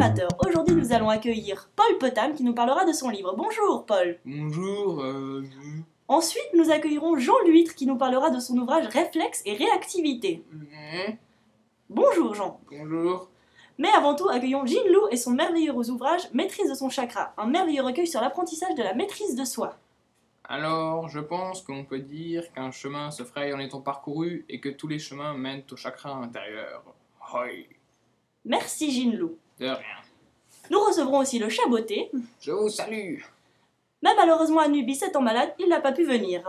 amateurs. Aujourd'hui, nous allons accueillir Paul Potam qui nous parlera de son livre. Bonjour, Paul. Bonjour. Ensuite, nous accueillerons Jean Luitre qui nous parlera de son ouvrage Réflexe et réactivité. Bonjour, Jean. Bonjour. Mais avant tout, accueillons Jinlou et son merveilleux ouvrage Maîtrise de son chakra, un merveilleux recueil sur l'apprentissage de la maîtrise de soi. Alors, je pense qu'on peut dire qu'un chemin se fraye en étant parcouru et que tous les chemins mènent au chakra intérieur. Hoi. Merci, Jinlou. De rien. Nous recevrons aussi le chaboté. Je vous salue. Mais malheureusement, Anubis étant malade, il n'a pas pu venir.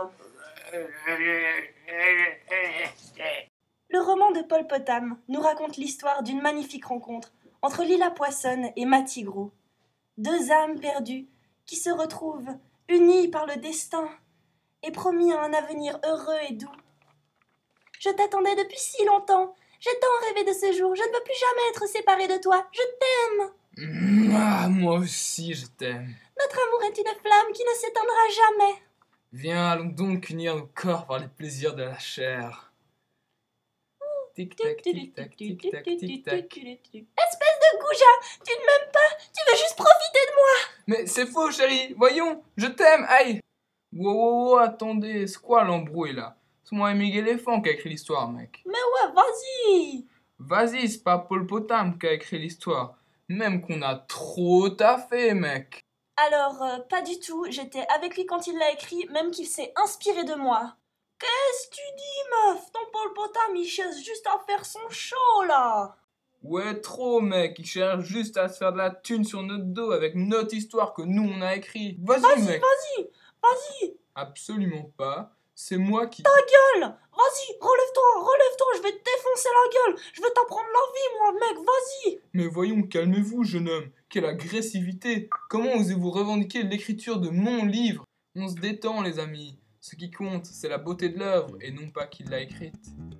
Le roman de Paul Potam nous raconte l'histoire d'une magnifique rencontre entre Lila Poissonne et Matigrou. Deux âmes perdues qui se retrouvent unies par le destin et promis à un avenir heureux et doux. Je t'attendais depuis si longtemps. J'ai tant rêvé de ce jour. Je ne veux plus jamais être séparée de toi. Je t'aime. Ah, moi aussi, je t'aime. Notre amour est une flamme qui ne s'éteindra jamais. Viens, allons donc unir nos corps par les plaisirs de la chair. Tic-tac, tic-tac, tic-tac, tic-tac. Espèce de goujat, tu ne m'aimes pas, tu veux juste profiter de moi. Mais c'est faux, chérie. Voyons, je t'aime, aïe. Wow, attendez, c'est quoi l'embrouille, là? C'est moi et Miguel Éléphant qui a écrit l'histoire, mec. Mais ouais, vas-y. Vas-y, c'est pas Paul Potam qui a écrit l'histoire. Même qu'on a trop taffé, mec. Alors, pas du tout, j'étais avec lui quand il l'a écrit, même qu'il s'est inspiré de moi. Qu'est-ce que tu dis, meuf? Ton Paul Potam, il cherche juste à faire son show, là. Ouais, trop, mec. Il cherche juste à se faire de la thune sur notre dos avec notre histoire que nous, on a écrit. Vas-y, mec. Vas-y. Absolument pas. C'est moi qui... Ta gueule. Vas-y, relève-toi, je vais te défoncer la gueule. Je vais t'apprendre la vie, moi, mec, vas-y. Mais voyons, calmez-vous, jeune homme. Quelle agressivité. Comment osez-vous revendiquer l'écriture de mon livre? On se détend, les amis. Ce qui compte, c'est la beauté de l'œuvre et non pas qui l'a écrite.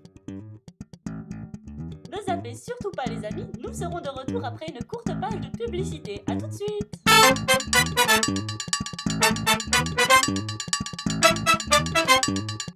Ne zappez surtout pas, les amis. Nous serons de retour après une courte page de publicité. À tout de suite.